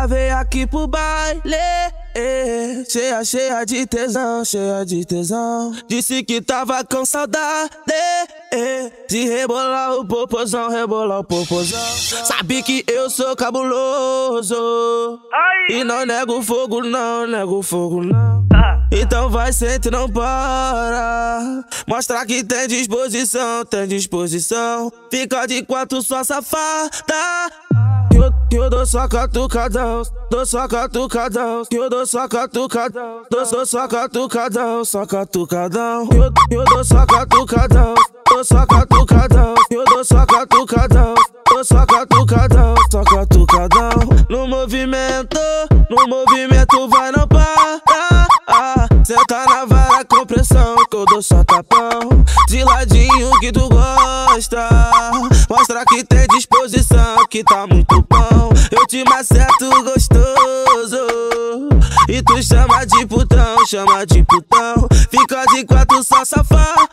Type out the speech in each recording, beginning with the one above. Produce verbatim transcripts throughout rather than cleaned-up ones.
Ela veio aqui pro baile, eh, cheia, cheia de tesão, cheia de tesão. Disse que tava com saudade, eh, de rebolar o popozão, rebolar o popozão. Sabe que eu sou cabuloso e não nego fogo não, nego fogo não. Então vai, sente, não para. Mostra que tem disposição, tem disposição. Fica de quatro, sua safada. Eu, eu dou só catucadão, dou só catucadão. Eu dou só catucadão, dou só, só catucadão, só catucadão. Eu, eu dou só catucadão, dou só catucadão. Eu dou só catucadão, dou só catucadão, só catucadão. No movimento, no movimento vai não parar. Ah, senta na vara com pressão, que eu dou só tapão. De ladinho que tu gosta, mostra que tem disposição, que tá muito bom. Eu te maceto gostoso e tu chama de putão, chama de putão. Fica de quatro, só safada.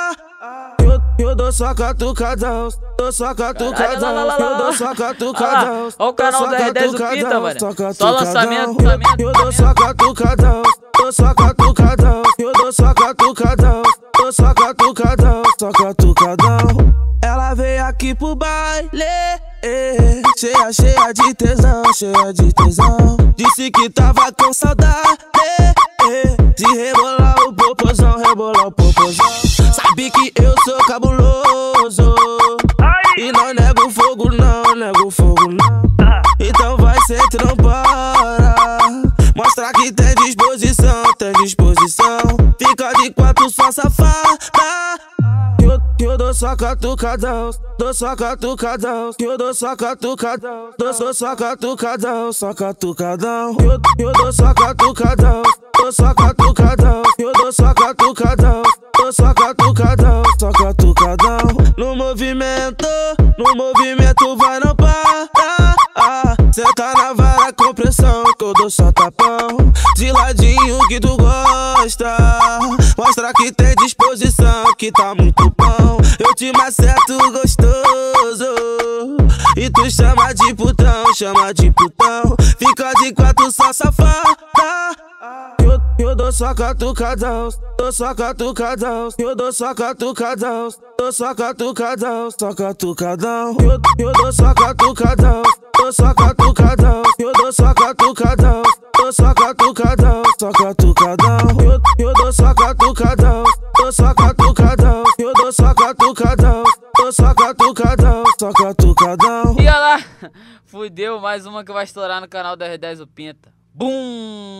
Eu, eu dou só catucadão, dou só catucadão. Eu dou só catucadão. Olha o canal da R dez do Pinta, mano. Só lançamento, lançamento. Eu dou só catucadão, dou só catucadão. Eu dou só catucadão, dou só catucadão, só catucadão. Ela veio aqui pro baile, eh, cheia, cheia de tesão, cheia de tesão. Disse que tava com saudade, eh, de rebolar o popozão, rebolar o popozão. Sabe que eu sou cabuloso e não nego fogo não, nego fogo não. Então vai, sente, não para. Mostra que tem disposição, tem disposição. Fica de quatro, só safada. Eu, eu dou só catucadão, dou só catucadão. Eu dou só catucadão, dou só, só catucadão, só catucadão. Eu, eu dou só catucadão, dou só catucadão. Eu dou só catucadão, dou só catucadão, só catucadão. No movimento, no movimento vai não parar. Ah, senta na vara com pressão, que eu dou só tapão. De ladinho que tu gosta, mostra que tem disposição, que tá muito bom. Eu te maceto gostoso e tu chama de putão, chama de putão. Fica de quatro, só safada. Eu, eu dou só catucadão, dou só catucadão. Eu dou só catucadão, dou só catucadão, só catucadão. Eu, eu dou só catucadão, dou só catucadão. Eu dou só catucadão, dou só catucadão, só catucadão. Eu, eu dou só catucadão, dou só catucadão. Eu dou só catucadão, dou só catucadão, só catucadão. E olha lá, fudeu, mais uma que vai estourar no canal da R dez do Pinta. Bum!